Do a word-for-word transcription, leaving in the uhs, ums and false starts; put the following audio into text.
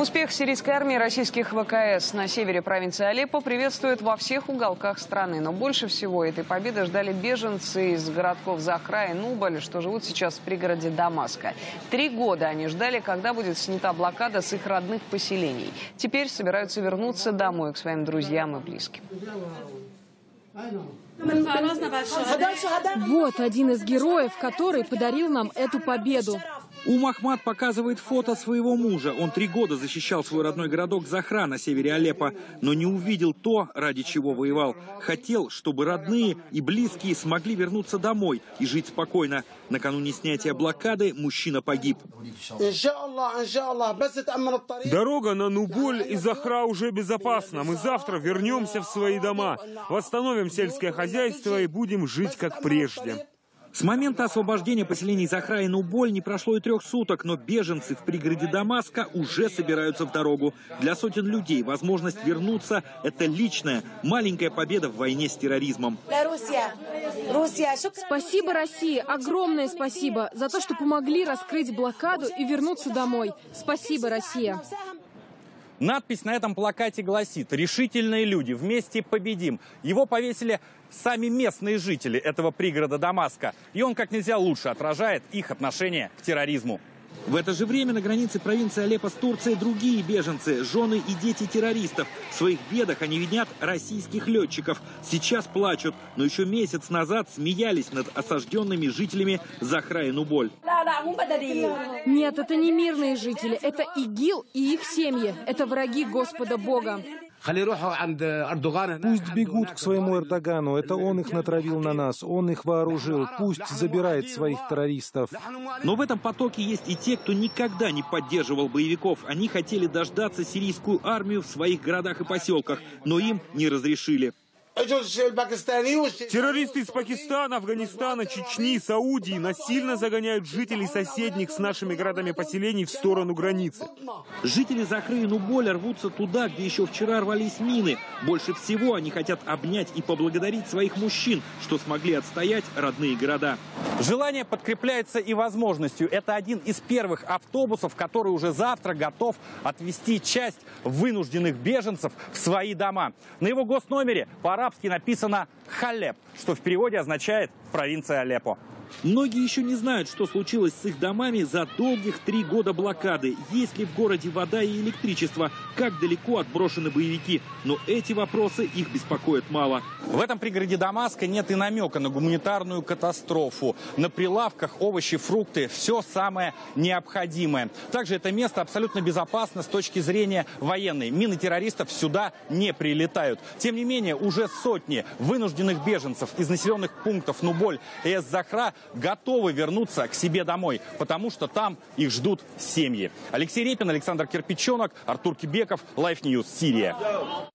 Успех сирийской армии и российских ВКС на севере провинции Алеппо приветствуют во всех уголках страны. Но больше всего этой победы ждали беженцы из городков Захра и Нубаль, что живут сейчас в пригороде Дамаска. Три года они ждали, когда будет снята блокада с их родных поселений. Теперь собираются вернуться домой к своим друзьям и близким. Вот один из героев, который подарил нам эту победу. Ум Ахмад показывает фото своего мужа. Он три года защищал свой родной городок Захра на севере Алеппо, но не увидел то, ради чего воевал. Хотел, чтобы родные и близкие смогли вернуться домой и жить спокойно. Накануне снятия блокады мужчина погиб. Дорога на Нуболь и Захра уже безопасна. Мы завтра вернемся в свои дома, восстановим сельское хозяйство и будем жить как прежде. С момента освобождения поселений Захра и Нуболь не прошло и трех суток, но беженцы в пригороде Дамаска уже собираются в дорогу. Для сотен людей возможность вернуться – это личная, маленькая победа в войне с терроризмом. Спасибо России, огромное спасибо за то, что помогли раскрыть блокаду и вернуться домой. Спасибо, Россия. Надпись на этом плакате гласит: «Решительные люди, вместе победим». Его повесили сами местные жители этого пригорода Дамаска. И он как нельзя лучше отражает их отношение к терроризму. В это же время на границе провинции Алеппо с Турцией другие беженцы, жены и дети террористов. В своих бедах они винят российских летчиков. Сейчас плачут, но еще месяц назад смеялись над осажденными жителями Захра и Нуболь. Нет, это не мирные жители, это ИГИЛ и их семьи. Это враги Господа Бога. Пусть бегут к своему Эрдогану. Это он их натравил на нас, он их вооружил. Пусть забирает своих террористов. Но в этом потоке есть и те, кто никогда не поддерживал боевиков. Они хотели дождаться сирийскую армию в своих городах и поселках, но им не разрешили. Террористы из Пакистана, Афганистана, Чечни, Саудии насильно загоняют жителей соседних с нашими городами поселений в сторону границы. Жители Захры и Нуболя рвутся туда, где еще вчера рвались мины. Больше всего они хотят обнять и поблагодарить своих мужчин, что смогли отстоять родные города. Желание подкрепляется и возможностью. Это один из первых автобусов, который уже завтра готов отвезти часть вынужденных беженцев в свои дома. На его госномере по-арабски написано «Халеб», что в переводе означает «провинция Алеппо». Многие еще не знают, что случилось с их домами за долгих три года блокады. Есть ли в городе вода и электричество? Как далеко отброшены боевики? Но эти вопросы их беспокоят мало. В этом пригороде Дамаска нет и намека на гуманитарную катастрофу. На прилавках овощи, фрукты, все самое необходимое. Также это место абсолютно безопасно с точки зрения военной. Мины террористов сюда не прилетают. Тем не менее, уже сотни вынужденных беженцев из населенных пунктов Нуболь и Эс-Захра готовы вернуться к себе домой, потому что там их ждут семьи. Алексей Репин, Александр Кирпичонок, Артур Кибеков, Лайф Ньюс, Сирия.